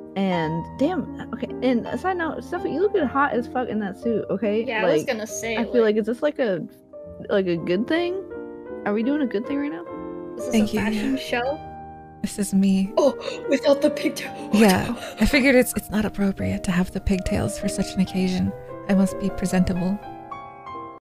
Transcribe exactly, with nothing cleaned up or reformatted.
And damn, okay. And a side note, Snuffy, you looking hot as fuck in that suit. Okay, Yeah, like, I was gonna say. I feel like, like is this like a like a good thing? Are we doing a good thing right now? Is this Thank a you, fashion yeah. show? This is me. Oh, without the pigtail. Yeah, I figured it's it's not appropriate to have the pigtails for such an occasion. I must be presentable.